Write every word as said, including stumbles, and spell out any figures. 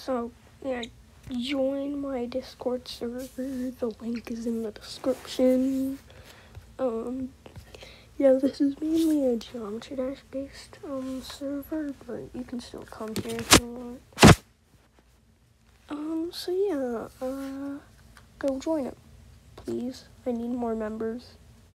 So, yeah, join my Discord server. The link is in the description. Um, yeah, this is mainly a Geometry Dash based um server, but you can still come here if you want. Um, so yeah, uh, go join it, please. I need more members.